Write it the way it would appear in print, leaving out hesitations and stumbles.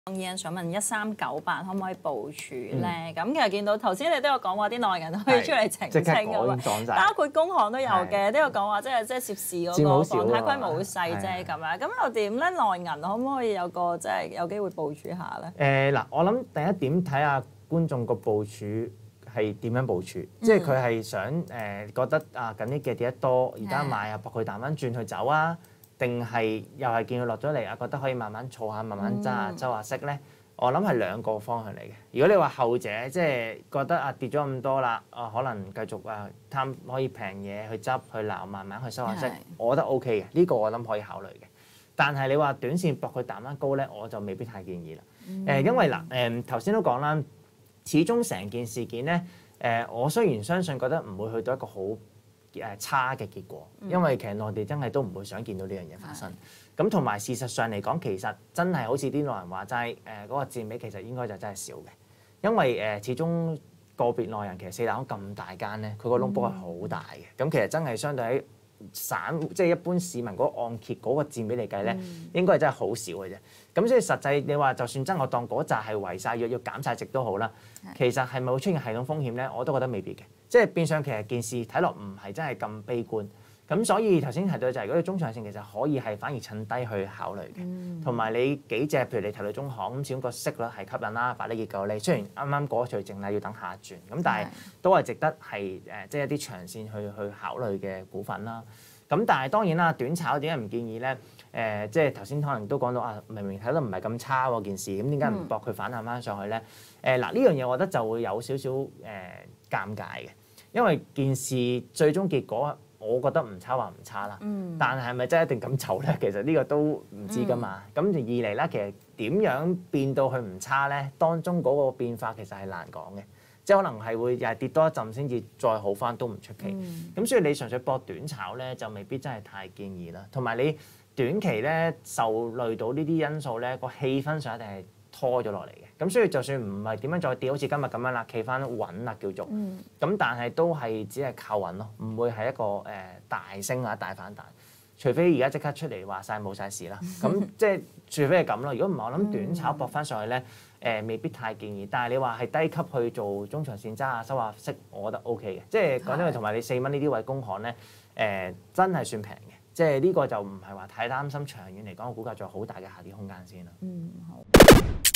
yen 想問1398可唔可以部署咧？咁其實見到頭先你都有講話啲內銀可以出嚟澄清㗎嘛，包括工行都有嘅，都有講話即係涉事嗰個房貸規模好細啫咁樣。咁又點咧？內銀可唔可以有個即係有機會部署下咧？ 嗱，我諗第一點睇下觀眾個部署係點樣部署，即係佢係想覺得啊近呢幾日跌得多，而家買啊搏佢彈翻轉去走啊。定係又係見佢落咗嚟啊，覺得可以慢慢儲下、慢慢揸下、收下息咧。我諗係兩個方向嚟嘅。如果你話後者，即係覺得啊跌咗咁多啦，可能繼續貪可以平嘢去執去撈，慢慢去收下息，我覺得 OK 嘅。呢個我諗可以考慮嘅。但係你話短線搏佢彈翻高咧，我就未必太建議啦。因為嗱頭先都講啦，始終成件事件咧我雖然相信覺得唔會去到一個好差嘅結果，因為其實內地真係都唔會想見到呢樣嘢發生。咁同埋事實上嚟講，其實真係好似啲內人話齋，嗰個佔比其實應該就真係少嘅，因為始終個別內人其實四大行咁大間咧，佢個窿波係好大嘅。咁其實真係相對喺即係一般市民嗰個按揭嗰個佔比嚟計咧，應該係真係好少嘅啫。咁所以實際你話就算真我當嗰扎係違晒約要減晒值都好啦，其實係咪會出現系統風險咧？我都覺得未必嘅。即係變相其實件事睇落唔係真係咁悲觀。咁所以頭先提到就係如果你中長線其實可以係反而趁低去考慮嘅，同埋你幾隻譬如你提到中行咁，始終個息率係吸引啦，發啲結構咧。雖然啱啱過咗除淨啦，要等下一轉，咁但係都係值得係即係一啲長線去考慮嘅股份啦。咁但係當然啦，短炒點解唔建議咧？即係頭先可能都講到啊，明明睇得唔係咁差喎件事，咁點解唔搏佢反彈翻上去咧？嗱呢樣嘢我覺得就會有少少尷尬嘅，因為件事最終結果我覺得唔差話唔差啦，但係咪真係一定咁走咧？其實呢個都唔知噶嘛。咁二嚟咧，其實點樣變到佢唔差咧？當中嗰個變化其實係難講嘅。即係可能係會又係跌多一陣先至再好翻都唔出奇。咁所以你純粹搏短炒咧，就未必真係太建議啦。同埋你短期咧受累到呢啲因素咧，個氣氛上一定係拖咗落嚟嘅。咁所以就算唔係點樣再跌，好似今日咁樣啦，企翻穩啦叫做。咁但係都係只係靠穩咯，唔會係一個大升或者大反彈。除非而家即刻出嚟話晒冇晒事啦。咁即係除非係咁咯。如果唔係，我諗短炒搏翻上去咧。未必太建議，但係你話係低級去做中長線揸下收下息，我覺得 OK 嘅。即係講真，同埋你4蚊呢啲位工行咧，真係算平嘅。即係呢個就唔係話太擔心長遠嚟講，個股價仲有好大嘅下跌空間先啦。 好。